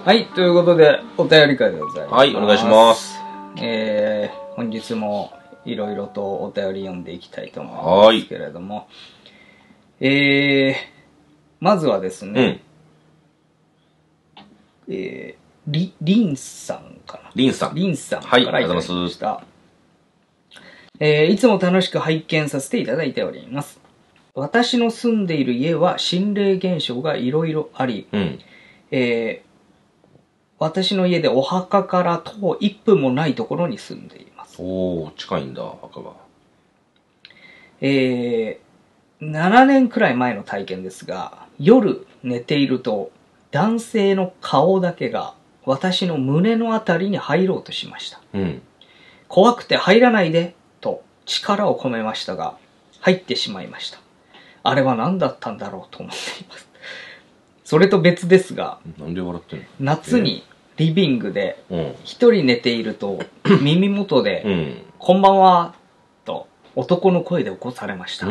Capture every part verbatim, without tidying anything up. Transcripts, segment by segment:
はい、ということで、お便り会でございます。 はい、お願いします。 えー、本日もいろいろとお便り読んでいきたいと思いますけれども、えー、まずはですね、うん、えー、り、りんさんかな。 りんさん。 りんさんからいただきました。はい、ありがとうございました。えー、いつも楽しく拝見させていただいております。私の住んでいる家は心霊現象がいろいろあり、うん、えー、私の家でお墓から徒歩いっぷんもないところに住んでいます。 おー、近いんだ、墓が。 えー、ななねんくらい前の体験ですが、夜寝ていると男性の顔だけが私の胸のあたりに入ろうとしました。うん、怖くて入らないでと力を込めましたが、入ってしまいました。あれは何だったんだろうと思っています。それと別ですが、 なんで笑ってんの？ 夏にリビングで一人寝ていると耳元で、うん、こんばんはと男の声で起こされました。うん、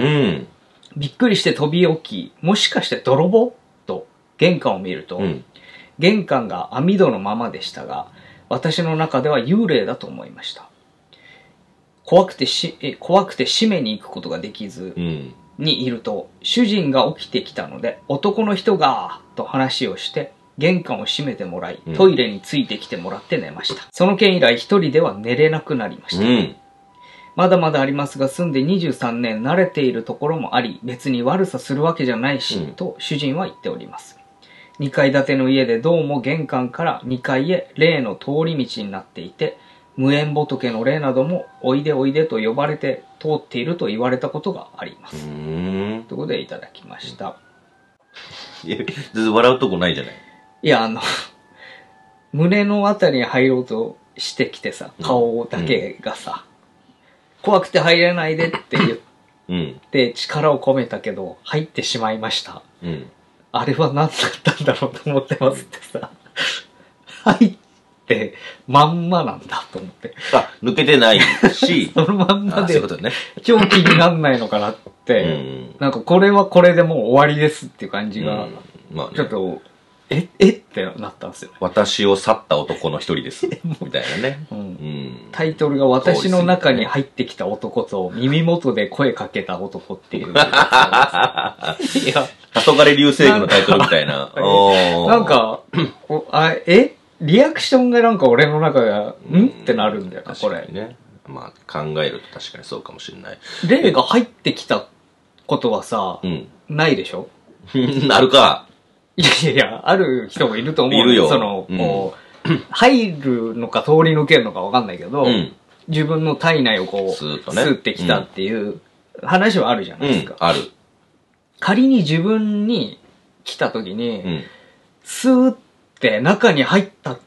びっくりして飛び起き、もしかして泥棒と玄関を見ると、うん、玄関が網戸のままでしたが、私の中では幽霊だと思いました。怖くてし、え、怖くて閉めに行くことができず、うんにいると、主人が起きてきたので、男の人が、と話をして、玄関を閉めてもらい、トイレについてきてもらって寝ました。うん、その件以来一人では寝れなくなりました。うん、まだまだありますが、住んでにじゅうさんねん慣れているところもあり、別に悪さするわけじゃないし、うん、と主人は言っております。にかい建ての家でどうも玄関からにかいへ霊の通り道になっていて、無縁仏の霊などもおいでおいでと呼ばれて通っていると言われたことがあります。ということでいただきました。 いや、全然笑うとこないじゃない。 いや、あの、胸のあたりに入ろうとしてきてさ、顔だけがさ、うん、怖くて入れないでって言って力を込めたけど、入ってしまいました。うん、あれは何だったんだろうと思ってますってさ、入ってってまんまなんだと思って。 あ、抜けてないし、 そのまんまで、 そういうことね、 超気になんないのかなって、うん、なんかこれはこれでもう終わりですっていう感じが、うんまあね、ちょっと、え、えってなったんですよ。 私を去った男の一人です。みたいなね、 うんうん。タイトルが私の中に入ってきた男と耳元で声かけた男っていう。いや、 黄昏流星群のタイトルみたいな。 なんか、あえリアクションがなんか俺の中が、んってなるんだよな、これ。 ね。まあ、考えると確かにそうかもしれない。 霊が入ってきたことはさ、うん、ないでしょなるか。 いやいやいや、ある人もいると思う。 いるよ。 その、こう、うん、入るのか通り抜けるのかわかんないけど、うん、自分の体内をこう、スーッとね、吸ってきたっていう話はあるじゃないですか。 うん、ある。 仮に自分に来た時に、うん、スーッって中に入ったって、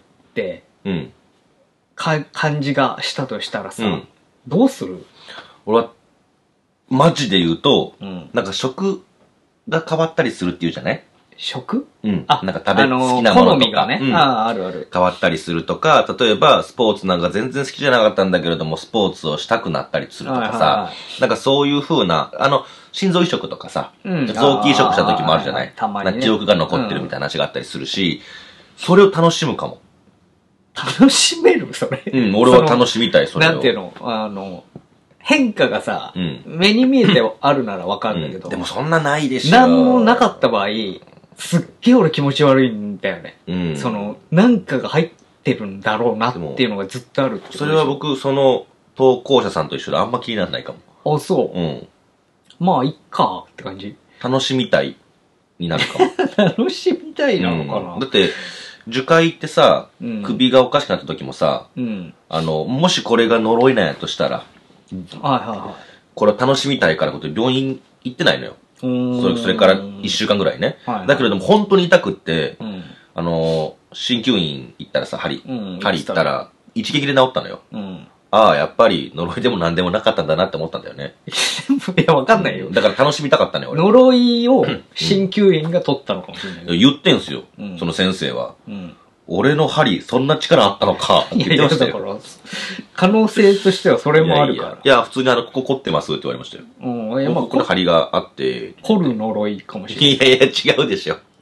うん、か感じがしたとしたらさ、うん、どうする？ 俺はマジで言うと、うん、なんか食が変わったりするっていうじゃない？ 食？ うん。あ、なんか食べ、あのー、好きなものとか。好みがね。うん、ああ、あるある。 変わったりするとか、例えばスポーツなんか全然好きじゃなかったんだけれども、スポーツをしたくなったりするとかさ、なんかそういう風な、あの、心臓移植とかさ、うん、臓器移植した時もあるじゃない？たまに、ね。記憶が残ってるみたいな話があったりするし、うん、それを楽しむかも。 楽しめるそれ。 うん、俺は楽しみたい、それを。 なんていうのあの、変化がさ、うん、目に見えてあるならわかるんだけど、 うん。でもそんなないでしょ。 なんもなかった場合、すっげえ俺気持ち悪いんだよね。うん、その、なんかが入ってるんだろうなっていうのがずっとあるってことでしょ。 それは僕、その、投稿者さんと一緒であんま気にならないかも。 あ、そう。うん。まあ、いっかって感じ。 楽しみたいになるかも。 楽しみたいなのかな、 うん、だって、樹海ってさ、うん、首がおかしくなった時もさ、うん、あの、もしこれが呪いなんやとしたら、 はいはいはい。 これを楽しみたいからこと病院行ってないのよ。それ、それからいっしゅうかんぐらいね。はいはい、だけれども本当に痛くって、うん、あの、鍼灸院行ったらさ、針、うん、針行ったら、一撃で治ったのよ。うん、ああ、やっぱり呪いでも何でもなかったんだなって思ったんだよね。 いや、わかんないよ。 だから楽しみたかったね、俺。 呪いを鍼灸院が取ったのかもしれない、 うん。言ってんすよ、うん、その先生は。うん俺の針、そんな力あったのかって言ってましたよ。いやいやだから、 可能性としてはそれもあるから。いやいや、いや普通にあの、ここ凝ってますって言われましたよ。うん、いやまあ、ここの針があって。 凝る呪いかもしれない。 いやいや、違うでしょ。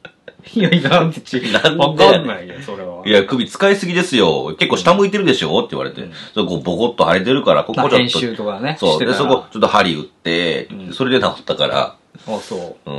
いやいや、なんでち、 なんでわかんないよ、それは。 いや、首使いすぎですよ。結構下向いてるでしょって言われて。うん、それこうボコッと腫れてるから、ここちょっと。 編集とかね。 そう。で、そこちょっと針打って、うん、それで治ったから。 あ、そう。 うん。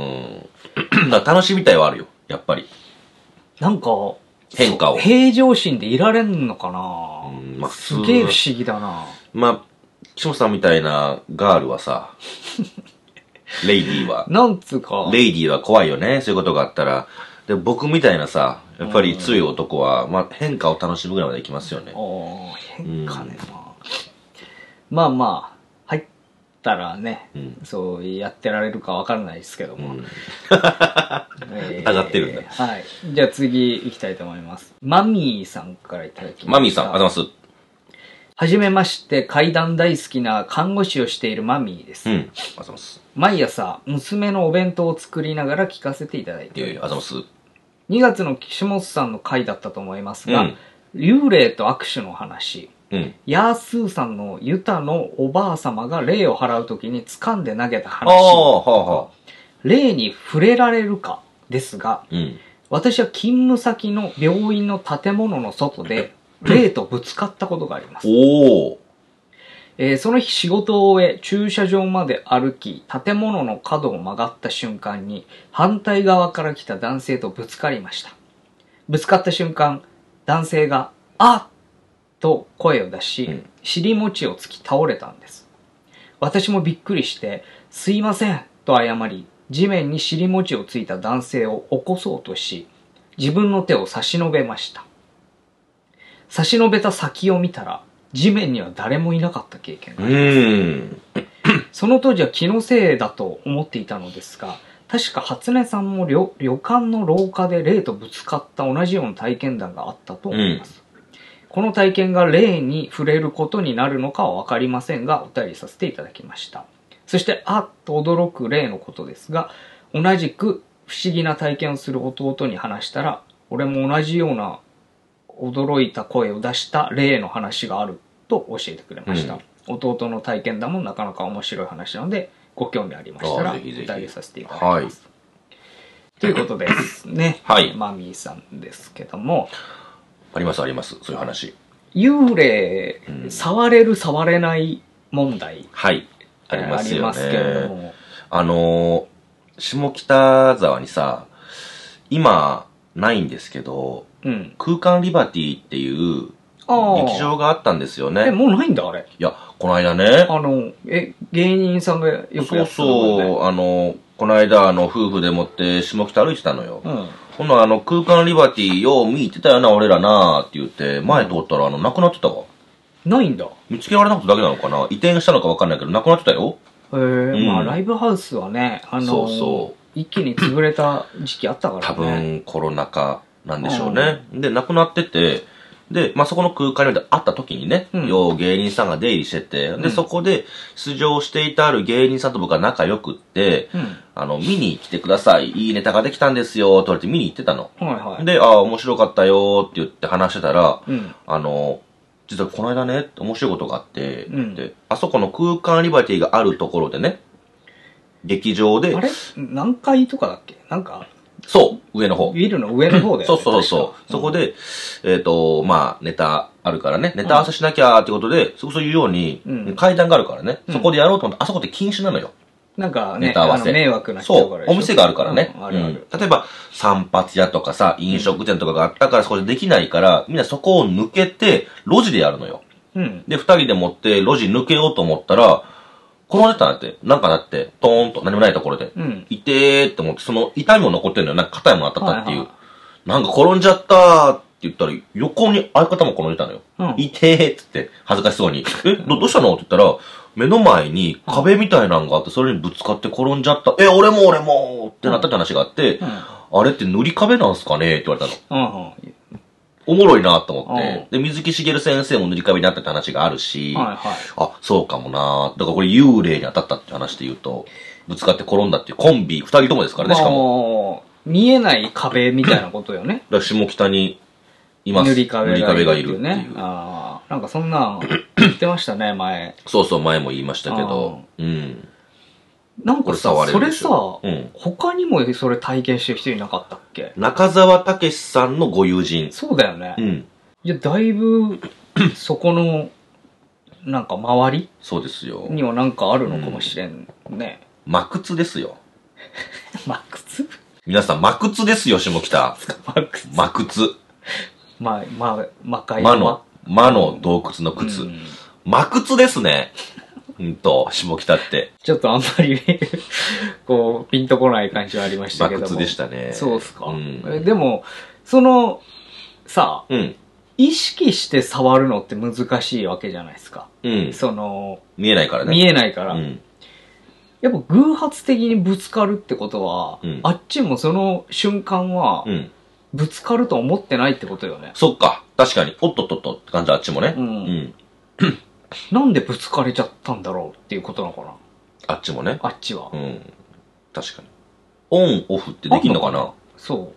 だから楽しみたいはあるよ、やっぱり。 なんか、 変化を。 平常心でいられんのかな、うん、まあ、すげえ不思議だな。 まあ、岸本さんみたいなガールはさ、レイディーは。 なんつうか。 レイディーは怖いよね、そういうことがあったら。で、僕みたいなさ、やっぱり強い男は、まあ、変化を楽しむぐらいまでいきますよね。 ああ、変化ね、まあ。まあまあ、入ったらね、うん、そうやってられるかわからないですけども。うん、 えー、疑ってるんだ。 はい。じゃあ次行きたいと思います。マミーさんからいただきました。 マミーさん、ありがとうございます。 はじめまして、怪談大好きな看護師をしているマミーです。うん。ありがとうございます。毎朝、娘のお弁当を作りながら聞かせていただいております。いやいや、ありがとうございます。にがつの岸本さんの回だったと思いますが、うん、幽霊と握手の話、うん、ヤースーさんのユタのおばあ様が霊を払うときに掴んで投げた話、はあはあ、霊に触れられるかですが、うん、私は勤務先の病院の建物の外で霊とぶつかったことがあります。おーえー、その日仕事を終え駐車場まで歩き建物の角を曲がった瞬間に反対側から来た男性とぶつかりました。ぶつかった瞬間男性が「あっ!」と声を出し、うん、尻餅をつき倒れたんです。私もびっくりして「すいません」と謝り地面に尻餅をついた男性を起こそうとし自分の手を差し伸べました。差し伸べた先を見たら地面には誰もいなかった経験があります。その当時は気のせいだと思っていたのですが、確か初音さんも 旅, 旅館の廊下で霊とぶつかった同じような体験談があったと思います。うん、この体験が霊に触れることになるのかは分かりませんが、お便りさせていただきました。そして、あっと驚く霊のことですが、同じく不思議な体験をする弟に話したら、俺も同じような驚いた声を出した霊の話があると教えてくれました、うん、弟の体験談もなかなか面白い話なのでご興味ありましたらお便りさせていただきます、はい、ということですね、はい、マミーさんですけどもありますありますそういう話幽霊、うん、触れる触れない問題はいありますよね、ありますけれどもあの下北沢にさ今ないんですけどうん、空間リバティっていう劇場があったんですよね。 え、もうないんだあれ。 いや、この間ね。 あの、え、芸人さんがよくやってた、ね、 そうそう、あの、この間、あの、夫婦でもって下北歩いてたのよ。うん。ほんのあの、空間リバティを見てたよな、俺らなって言って、前通ったら、あの、なくなってたわ。 ないんだ。 見つけられなかっただけなのかな移転したのか分かんないけど、なくなってたよ。 へえ、うん、まあ、ライブハウスはね、あのー、そうそう。一気に潰れた時期あったからね。 多分、コロナ禍。なんでしょうね。うん、で、亡くなってて、で、まあ、そこの空間で会った時にね、うん、よう芸人さんが出入りしてて、で、うん、そこで出場していたある芸人さんと僕は仲良くって、うん、あの、見に来てください。いいネタができたんですよ、と言われて見に行ってたの。はいはい、で、ああ、面白かったよって言って話してたら、うん、あの、実はこの間ね、面白いことがあって、うん、で、あそこの空間リバティがあるところでね、劇場で。 あれ何階とかだっけなんか、 そう、上の方。 ビルの上の方で、ね。 そうそうそう。そこで、えっと、まあ、ネタあるからね、ネタ合わせしなきゃってことで、そういうように、階段があるからね、そこでやろうと思って、あそこって禁止なのよ。 なんかね、ネタ合わせ。迷惑な人から。そう、お店があるからね。あるある。例えば、散髪屋とかさ、飲食店とかがあったからそこでできないから、みんなそこを抜けて、路地でやるのよ。うん。で、二人で持って路地抜けようと思ったら、転んでたんだって。なんかだって、トーンと何もないところで。うん。いてーって思って、その痛いもの残ってんのよ。なんか硬いもの当たったっていう。はいはい、なんか転んじゃったーって言ったら、横に相方も転んでたのよ。うん。いてーって言って、恥ずかしそうに。え、ど、どうしたのって言ったら、目の前に壁みたいなのがあって、それにぶつかって転んじゃった。え、俺も俺もってなったって話があって、うん、あれって塗り壁なんすかねって言われたの。うん。おもろいなと思って。で、水木しげる先生も塗り壁になったって話があるし、はいはい、あ、そうかもなだからこれ幽霊に当たったって話で言うと、ぶつかって転んだっていうコンビ、二人ともですからね、しかも。 見えない壁みたいなことよね。 だから下北にいます。 塗り壁がいるっていうね。ああ、なんかそんなん言ってましたね、前。 そうそう、前も言いましたけど。うん。 なんかさ、それさ、うん、他にもそれ体験してる人いなかったっけ？ 中澤武さんのご友人。 そうだよね。うん。いや、だいぶ、そこの、なんか周りそうですよ。 にはなんかあるのかもしれんね。 うん、真靴ですよ。 真靴？ 皆さん、真靴ですよ、下北。真靴。真靴。 ま、ま、魔界魔の、魔の洞窟の靴。うん、真靴ですね。うんと、下北って。 ちょっとあんまりこう、ピンとこない感じはありましたけども。 真靴でしたね。 そうっすか。うん、でも、その、さ、うん、意識して触るのって難しいわけじゃないですか。うん。その、 見えないからね。 見えないから。うん、やっぱ偶発的にぶつかるってことは、うん、あっちもその瞬間は、うん、ぶつかると思ってないってことよね。 そっか。確かに。おっとっとっとって感じ、あっちもね。うん。うんなんでぶつかれちゃったんだろうっていうことなのかな。 あっちもね。 あっちは。うん。 確かに。オン、オフってできんのかな？ そう。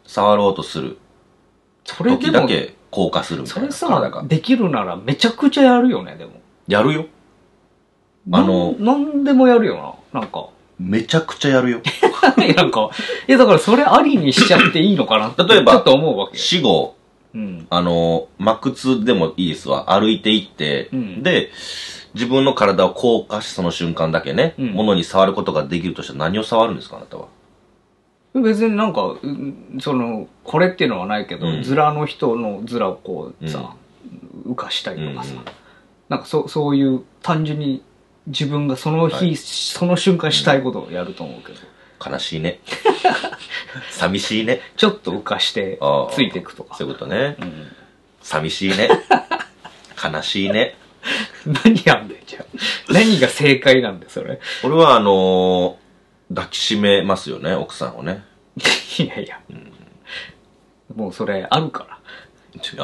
触ろうとする。それでも。時だけ硬化するみたいな。 それさ、できるならめちゃくちゃやるよね、でも。 やるよ。あの、 なんでもやるよな、なんか。 めちゃくちゃやるよ。 なんか、いやだからそれありにしちゃっていいのかなって。例えば、ちょっと思うわけ。 死後、うん、あの、真靴でもいいですわ。歩いていって、うん、で、自分の体を硬化しその瞬間だけね、うん、物に触ることができるとしたら何を触るんですか、あなたは。 別になんか、その、これっていうのはないけど、うん、ズラの人のズラをこうさ、うん、浮かしたりとかさ、うんうん、なんかそそういう単純に自分がその日、はい、その瞬間したいことをやると思うけど。 悲しいね。寂しいね。 ちょっと浮かしてついていくとか。 そういうことね。うん、寂しいね。悲しいね。 何やんだよ、じゃあ。何が正解なんだよ、それ。 俺はあのー、抱きしめますよね、奥さんをね。 いやいや。うん、もうそれあるから。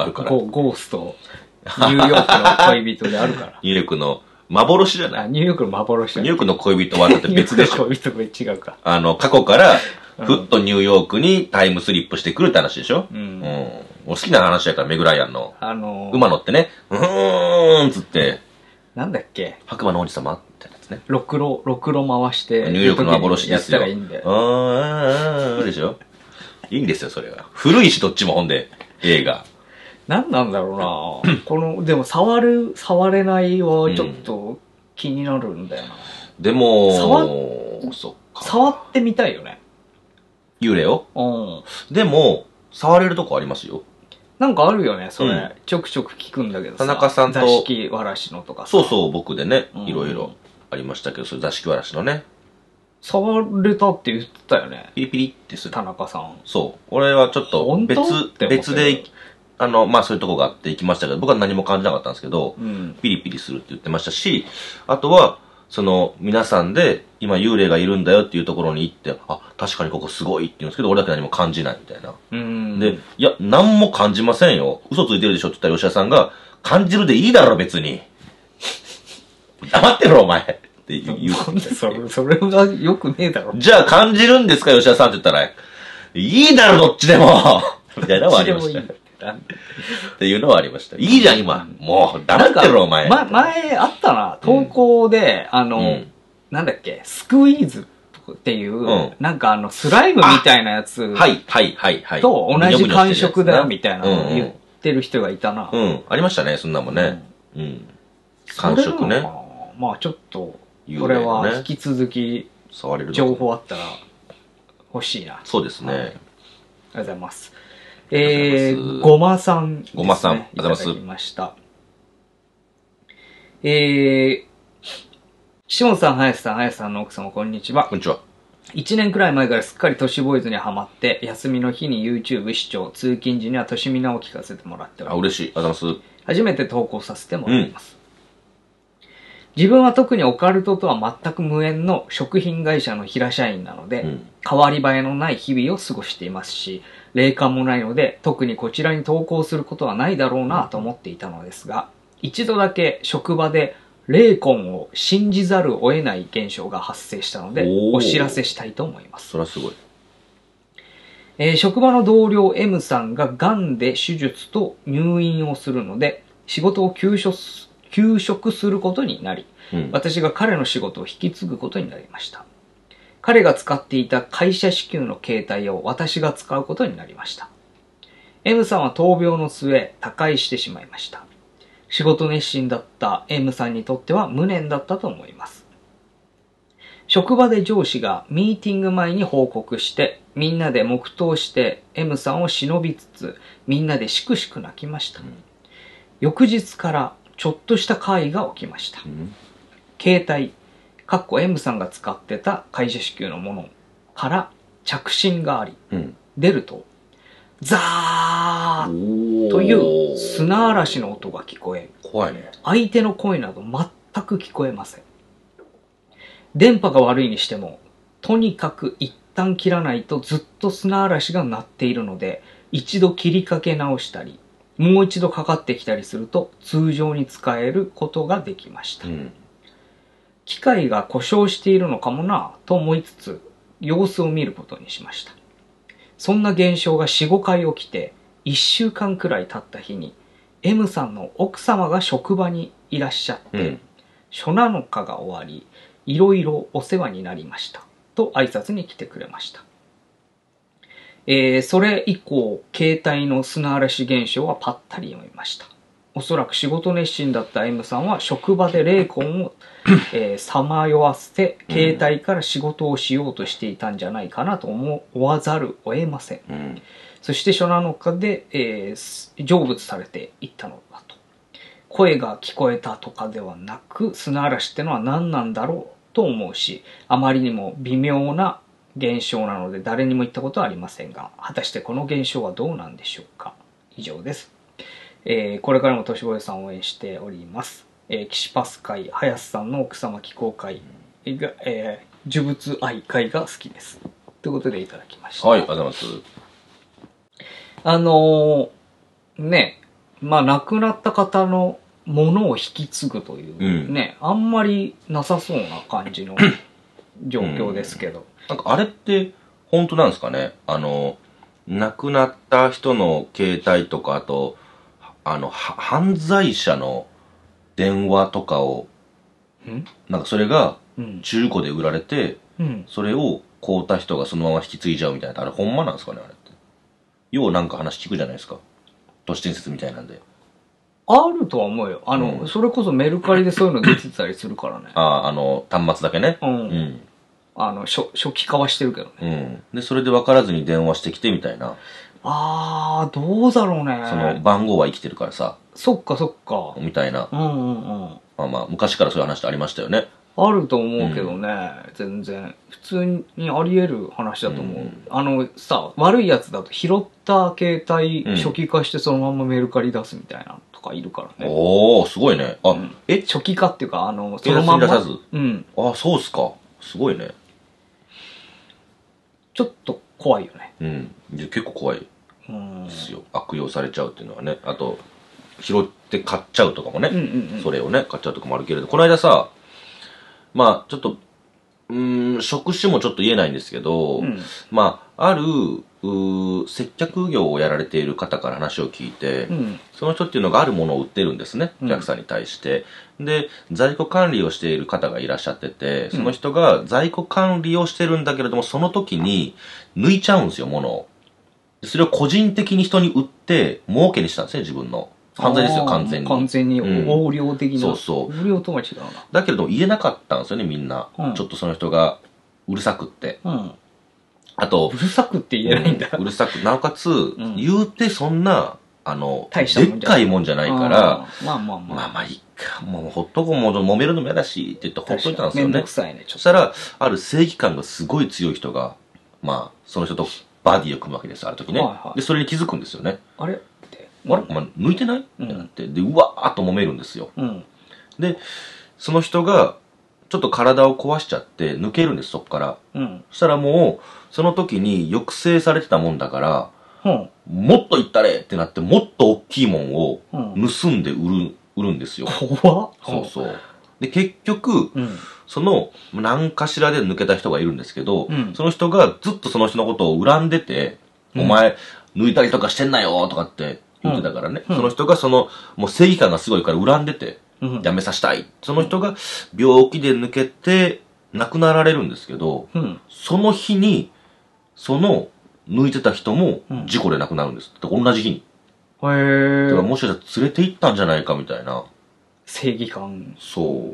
あるから。 ゴ, ゴースト、ニューヨークの恋人であるから。 ニューヨークの幻じゃない？ ニューヨークの幻じゃない。ニューヨークの恋人はだって別でしょ。 ニューヨークの恋人違うか。 あの、過去から、ふっとニューヨークにタイムスリップしてくるって話でしょ。うん。うん。好きな話やから、メグライアンの。あのー、馬乗ってね、うーんつって。 なんだっけ？ 白馬の王子様ってやつね。 ろくろ、ろくろ回して。 ニューヨークの幻ですよ。 やったらいいんだよ。 あー、でしょ。いいんですよ、それは。古いし、どっちもほんで、映画。 なんなんだろうなこの、でも触る、触れないはちょっと気になるんだよな。 うん、でも、触そっか。触ってみたいよね。 幽霊を？うん。でも、触れるとこありますよ。 なんかあるよね、それ。うん、ちょくちょく聞くんだけどさ。 田中さんと。 座敷わらしのとかさ。 そうそう、僕でね、いろいろありましたけど、それ座敷わらしのね。 触れたって言ってたよね。 ピリピリってする。 田中さん。 そう。俺はちょっと別、別で、あの、まあそういうとこがあって行きましたけど、僕は何も感じなかったんですけど、うん、ピリピリするって言ってましたし、あとは、その、皆さんで、今幽霊がいるんだよっていうところに行って、あ、確かにここすごいって言うんですけど、俺だけ何も感じないみたいな。うん、で、いや、何も感じませんよ。嘘ついてるでしょって言ったら吉田さんが、感じるでいいだろ別に。黙ってろお前って言う。 なんでそれ、それがよくねえだろ。 じゃあ感じるんですか吉田さんって言ったら、いいだろどっちでもみたいなのはありました。っていうのはありました。いいじゃん、今。もう、黙ってろ、お前。 ま、前あったな、投稿で、うん、あの、うん、なんだっけ、スクイーズっていう、うん、なんかあの、スライムみたいなやつ。 はい、はい、はい、はい。 と同じ感触だよ、みたいなのを言ってる人がいたな。 うん、うん、ありましたね、そんなもんね。うん。うん、感触ね。 まあちょっと、これは引き続き、情報あったら欲しいな。 そうですね。 はい、ありがとうございます。えー、ごまさんですね。 ごまさん、ありがとうございます。 いただきました。えー、岸本さん、林さん、林さんの奥様、こんにちは。 こんにちは。 一年くらい前からすっかり都市ボーイズにハマって、休みの日に YouTube 視聴、通勤時には都市ミナを聞かせてもらっております。 あ、嬉しい。ありがとうございます。 初めて投稿させてもらいます。うん、自分は特にオカルトとは全く無縁の食品会社の平社員なので、うん、変わり映えのない日々を過ごしていますし、霊感もないので、特にこちらに投稿することはないだろうなと思っていたのですが、一度だけ職場で霊魂を信じざるを得ない現象が発生したので、お知らせしたいと思います。 それはすごい。 えー、職場の同僚 M さんが癌で手術と入院をするので、仕事を休職休職することになり、 うん、 私が彼の仕事を引き継ぐことになりました。彼が使っていた会社支給の携帯を私が使うことになりました。M さんは闘病の末、他界してしまいました。仕事熱心だった M さんにとっては無念だったと思います。職場で上司がミーティング前に報告して、みんなで黙祷して M さんを忍びつつ、みんなでしくしく泣きました。うん、翌日からちょっとした会が起きました。うん、携帯、かっこ M さんが使ってた会社支給のものから着信があり、うん、出ると、ザーという砂嵐の音が聞こえ、 怖いね。 相手の声など全く聞こえません。電波が悪いにしても、とにかく一旦切らないとずっと砂嵐が鳴っているので、一度切りかけ直したり、もう一度かかってきたりすると通常に使えることができました。うん、機械が故障しているのかもなと思いつつ、様子を見ることにしました。そんな現象がよん、ごかい起きて、いっしゅうかんくらい経った日に、M さんの奥様が職場にいらっしゃって、うん、初七日が終わり、いろいろお世話になりました。と挨拶に来てくれました。えー、それ以降、携帯の砂嵐現象はパッタリやめました。おそらく仕事熱心だった M さんは職場で霊魂をさまよわせて、携帯から仕事をしようとしていたんじゃないかなと思わざるを得ません。うん、そして初七日で、えー、成仏されていったのだと。声が聞こえたとかではなく、砂嵐ってのは何なんだろうと思うし、あまりにも微妙な現象なので誰にも言ったことはありませんが、果たしてこの現象はどうなんでしょうか。以上です。えー、これからも年越さんを応援しております。えー、岸パス会、林さんの奥様寄稿会が、えー、呪物愛会が好きです。ということでいただきました。 はい、ありがとうございます。 あのー、ね、まあ亡くなった方のものを引き継ぐというね、うん、あんまりなさそうな感じの状況ですけど。うん、 なんかあれって本当なんですかね。あの、亡くなった人の携帯とか、あと、あの、犯罪者の電話とかを、んなんかそれが中古で売られて、うん、それを買うた人がそのまま引き継いじゃうみたいな。あれほんまなんですかね、あれって。ようなんか話聞くじゃないですか。都市伝説みたいなんで。 あるとは思うよ。あの、うん、それこそメルカリでそういうの出てたりするからね。 ああ、あの、端末だけね。うん。うん、 あの、初、初期化はしてるけどね。うん。で、それで分からずに電話してきてみたいな。 あー、どうだろうね。 その番号は生きてるからさ。 そっかそっか。 みたいな。 うんうんうん。 まあまあ、昔からそういう話ってありましたよね。 あると思うけどね、うん、全然。普通にあり得る話だと思う。うん、あのさ、悪いやつだと拾った携帯初期化してそのままメルカリ出すみたいなとかいるからね。 おー、すごいね。あ、うん、 え初期化っていうか、あの、そのまま。 出さず。うん。あ、そうっすか。すごいね。 ちょっと怖いよね。 うん。結構怖いですよ。悪用されちゃうっていうのはね。あと、拾って買っちゃうとかもね。うんうんうん、それをね、買っちゃうとかもあるけれど、この間さ、まあ、ちょっと、うーん、職種もちょっと言えないんですけど、うん、まあ、ある、接客業をやられている方から話を聞いて、うん、その人っていうのがあるものを売ってるんですね、お客さんに対して。うん、で、在庫管理をしている方がいらっしゃってて、その人が在庫管理をしてるんだけれども、その時に抜いちゃうんですよ、物を。それを個人的に人に売って、儲けにしたんですね、自分の。犯罪ですよ、完全に。 完全に横領的な、うん。 そうそう。 横領とは違うな。 だけれども言えなかったんですよね、みんな。うん、ちょっとその人がうるさくって。うん、あと、 うるさくって言えないんだ。 うん、うるさく、なおかつ、うん、言うてそんな、あの、でっかいもんじゃないから、 まあまあまあ。 まあまあいいか、もうほっとこう、もう揉めるのも嫌だし、って言ってほっといたんですよね。 めんどくさいね、ちょっと。 そしたら、ある正義感がすごい強い人が、まあ、その人とバディを組むわけです、ある時ね。はいはい、で、それに気づくんですよね。 あれあれお前抜いてない、うん、ってなって。で、うわーっと揉めるんですよ。うん、で、その人が、ちょっと体を壊しちゃって抜けるんです、そこから。うん、そしたらもう、その時に抑制されてたもんだから、うん、もっといったれってなって、もっと大きいもんを盗んで売る、売るんですよ。 怖っ。 そうそう。で、結局、うん、その、何かしらで抜けた人がいるんですけど、うん、その人がずっとその人のことを恨んでて、うん、お前、抜いたりとかしてんなよとかって言ってたからね、うんうん、その人がその、もう正義感がすごいから恨んでて、 うん、辞めさせたい。その人が病気で抜けて亡くなられるんですけど、うん、その日に、その抜いてた人も事故で亡くなるんです。うん、同じ日に。へー。だからもしかしたら連れて行ったんじゃないかみたいな。 正義感。 そう。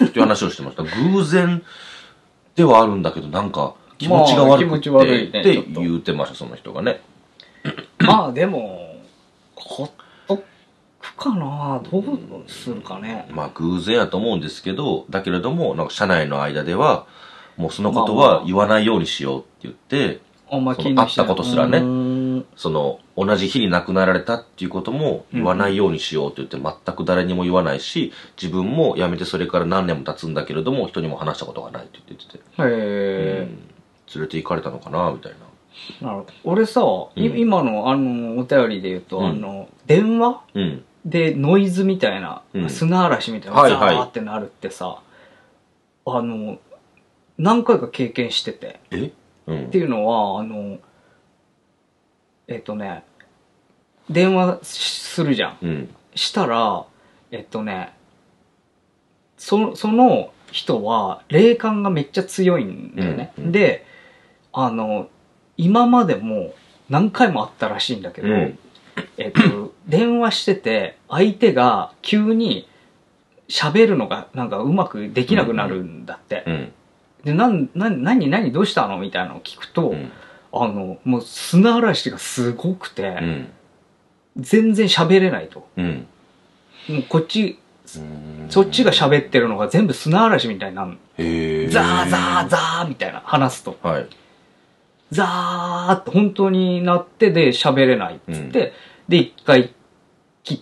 っていう話をしてました。偶然ではあるんだけど、なんか気持ちが悪くて、まあ、悪いね、って言うてました、その人がね。 まあでも、ほっとくかな、どうするかね。 まあ偶然やと思うんですけど、だけれども、なんか社内の間では、もうそのことは言わないようにしようって言って、あんま気にしない。会ったことすらね、その、同じ日に亡くなられたっていうことも言わないようにしようって言って、全く誰にも言わないし、自分も辞めてそれから何年も経つんだけれども、人にも話したことがないって言ってて。へえ、うん。連れて行かれたのかなみたいな。 なるほど。俺さ、うん、今のあの、お便りで言うと、うん、あの、電話、うん、でノイズみたいな、うん、砂嵐みたいな、ザーってなるってさ、はいはい、あの、何回か経験してて。え、うん、っていうのは、あの、えっとね、電話するじゃん。うん、したら、えっとね、そ, その人は霊感がめっちゃ強いんだよね。うんうん、で、あの、今までも何回もあったらしいんだけど、うん、えっと、電話してて、相手が急に喋るのがなんかうまくできなくなるんだって。うんうん、で、なん、な、何、何、どうしたのみたいなのを聞くと、うん、あの、もう砂嵐がすごくて、うん、全然喋れないと。うん、もうこっち、そっちが喋ってるのが全部砂嵐みたいになる。へー。ザーザーザーみたいな、話すと。はい。ザーって本当になってで喋れないっつって、うん、で、一回切って、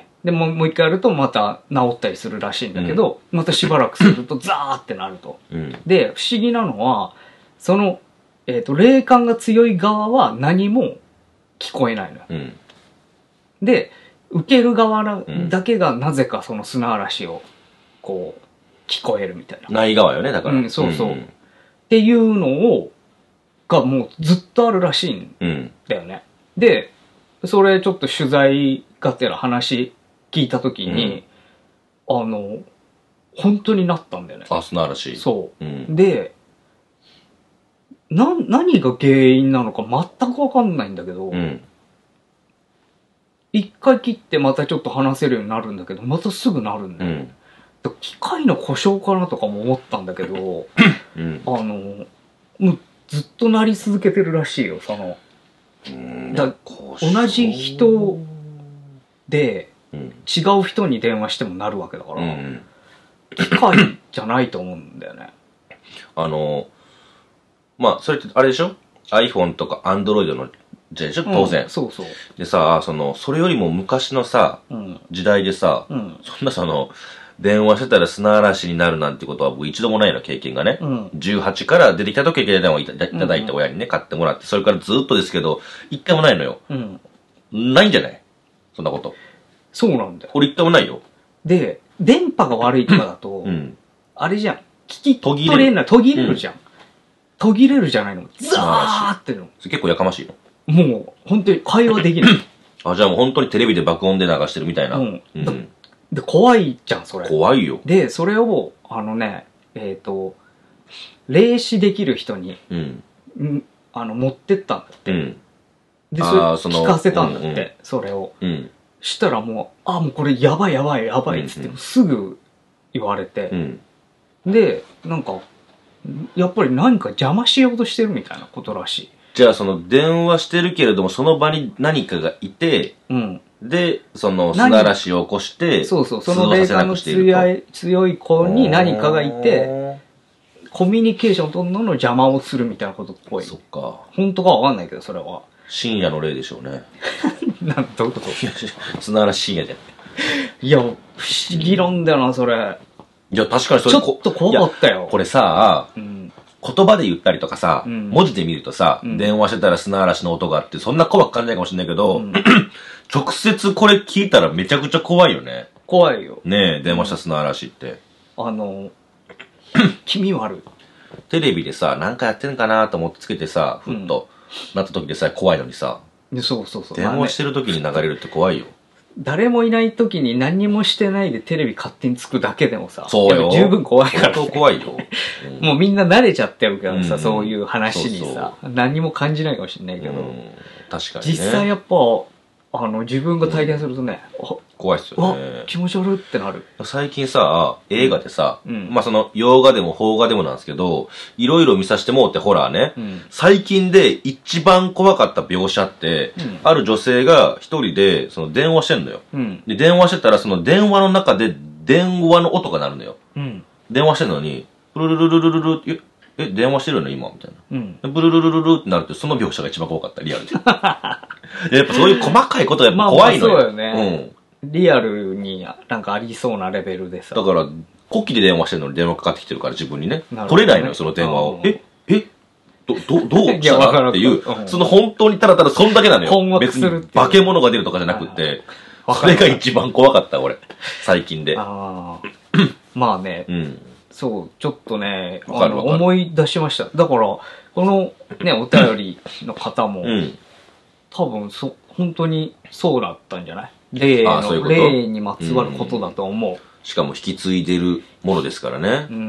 で、もう一回やるとまた治ったりするらしいんだけど、うん、またしばらくするとザーってなると。うん、で、不思議なのは、その、えっと、霊感が強い側は何も聞こえないのよ。うん、で、受ける側だけがなぜかその砂嵐をこう聞こえるみたいな。 ない側よね、だから。 うん、そうそう。うんうん、っていうのを、がもうずっとあるらしいんだよね。うん、で、それちょっと取材がてら話聞いたときに、うん、あの、本当になったんだよね。 あ、砂嵐。 そう。うん、で、な、何が原因なのか全くわかんないんだけど、うん一回切ってまたちょっと話せるようになるんだけど、またすぐなるんだよ。うん、機械の故障かなとかも思ったんだけど、うん、あの、もうずっとなり続けてるらしいよ、その。うんだ同じ人で、違う人に電話してもなるわけだから、うん、機械じゃないと思うんだよね。 あの、まあ、それってあれでしょ ?iPhone とか Android のじゃでしょ当然、うん、そうそう。でさ、その、それよりも昔のさ、うん、時代でさ、うん、そんなその、電話してたら砂嵐になるなんてことは僕一度もないの経験がね、うん、じゅうはちから出てきた時携帯電話いただいた親にね、買ってもらって、それからずっとですけど、一回もないのよ。うん、ないんじゃないそんなこと。 そうなんだよ。 俺一回もないよ。 で、電波が悪いとかだと、うん、あれじゃん。聞き取れない。途切れるじゃん。途切れるじゃないの。ザーっての。 結構やかましいの。 もう、本当に会話できない。 あ、じゃあもう本当にテレビで爆音で流してるみたいな。うん。 うん、で、怖いじゃん、それ。 怖いよ。 で、それを、あのね、えっ、ー、と、霊視できる人に、うん、あの、持ってったんだって。うん、で、それ聞かせたんだって、うんうん、それを。うん、したらもう、あ、もうこれやばいやばいやばいっつって、うんうん、すぐ言われて、うん、で、なんか、やっぱり何か邪魔しようとしてるみたいなことらしい。 じゃあその電話してるけれどもその場に何かがいて、うん、でその砂嵐を起こしてそうそうその霊感の強い強い子に何かがいてコミュニケーションを取るのの邪魔をするみたいなことっぽい。 そっか。 本当かわかんないけどそれは深夜の霊でしょうね。 なんどういうこと？ 砂嵐深夜で。 いや不思議なんだよなそれ。 いや確かにそれちょっと怖かったよ。 これさ、うん言葉で言ったりとかさ、うん、文字で見るとさ、うん、電話してたら砂嵐の音があって、そんな怖く感じないかもしれないけど、うん、直接これ聞いたらめちゃくちゃ怖いよね。 怖いよ。 ねえ、電話した砂嵐って。 あの、気味悪い。 テレビでさ、なんかやってんかなと思ってつけてさ、ふっと、なった時でさ、怖いのにさ、 そうそうそう。 電話してる時に流れるって怖いよ。 誰もいない時に何もしてないでテレビ勝手につくだけでもさ、 そうよ。 十分怖いから、ね。 相当怖いよ。 うん、もうみんな慣れちゃってるからさ、うん、そういう話にさそうそう、何も感じないかもしれないけど、うん、 確かにね。 実際やっぱ、あの、自分が体験するとね、 うん、怖いっすよね。 気持ち悪いってなる。 最近さ、映画でさ、うん、まあその、洋画でも邦画でもなんですけど、いろいろ見させてもうってホラーね、うん、最近で一番怖かった描写って、うん、ある女性が一人で、その電話してんのよ、うん。で、電話してたら、その電話の中で電話の音が鳴るのよ。うん、電話してんのに、プルルルルルルルルえ、電話してるの今みたいな。うん。ブルルルルルってなると、その描写が一番怖かった、リアルで。やっぱそういう細かいことはやっぱ怖いのよ。 まあまあそうよね。うん。リアルになんかありそうなレベルでさ。 だから、呼気で電話してるのに電話かかってきてるから自分にね。ね取れないのよ、その電話を。ええど、ど、どうしたらっていう、その本当にただただそんだけなのよ。 困惑するっていう。 別に化け物が出るとかじゃなくて、それが一番怖かった、俺。最近で。 ああ。まあね。うん。そう、ちょっとね、あの、思い出しました。だから、このね、お便りの方も、うん、多分、そ、本当にそうだったんじゃない霊の、そういう霊にまつわることだと思う。うん、 しかも引き継いでるものですからね。うん。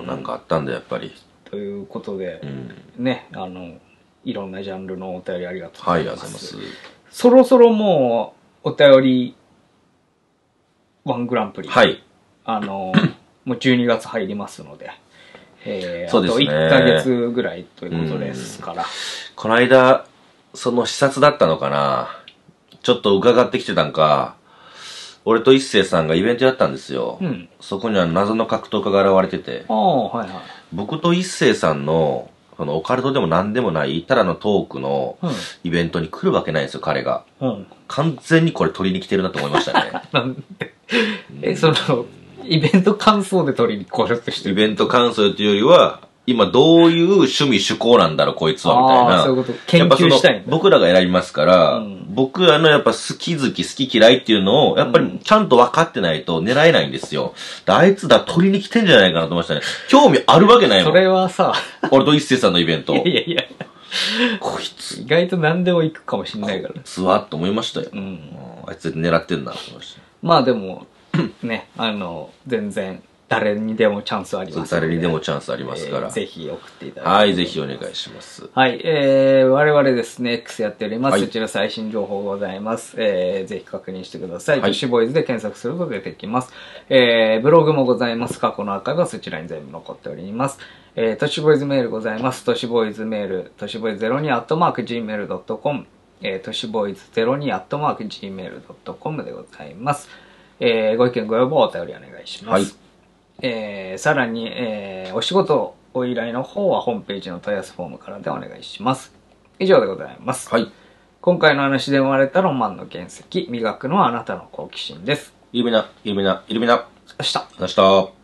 なんかあったんだ、やっぱり。 ということで、うん、ね、あの、いろんなジャンルのお便りありがとうございます。はい、ありがとうございます。そろそろもう、お便り、ワングランプリ。はい。あの、もうじゅうにがつ入りますので、えー、そうですね、あといっかげつぐらいということですから。 この間、その視察だったのかな、ちょっと伺ってきてたんか、俺と一星さんがイベントやったんですよ。うん、そこには謎の格闘家が現れてて、あ、はいはい、僕と一星さんの、そのオカルトでも何でもないただのトークのイベントに来るわけないんですよ、彼が。うん、完全にこれ取りに来てるなと思いましたね。なんでえ、その、イベント感想で取りに来ようとしてる。 イベント感想っていうよりは、今どういう趣味趣向なんだろうこいつはみたいな。 そういうこと研究したいんだ。 僕らが選びますから、うん、僕らのやっぱ好き好き好き嫌いっていうのをやっぱりちゃんと分かってないと狙えないんですよ。あいつだ取りに来てんじゃないかなと思いましたね。興味あるわけないもん。 それはさ、 俺と一星さんのイベント。 いやいやいや。こいつ。意外と何でも行くかもしんないから。 つわっと思いましたよ。うん、あいつ狙ってんなと思いました。 まあでも、ね、あの、全然、誰にでもチャンスありますので。誰にでもチャンスありますから。 えー、ぜひ送っていただきたい。 はい、ぜひお願いします。 はい、えー、我々ですね、X やっております。はい、そちら最新情報ございます。えー、ぜひ確認してください。はい、都市ボーイズで検索すると出てきます。えー、ブログもございます。過去のアーカイブはそちらに全部残っております。えー、都市ボーイズメールございます。都市ボーイズメール、都市ボーイズゼロにアットマークジーメールドットコム、えー、都市ボーイズゼロにアットマークジーメールドットコムでございます。えー、ご意見ご要望お便りお願いします。はい、えー、さらに、えー、お仕事お依頼の方はホームページの問い合わせフォームからでお願いします。以上でございます。はい。今回の話で生まれたロマンの原石、磨くのはあなたの好奇心です。 イルミナ、イルミナ、イルミナ。 明日。 明日。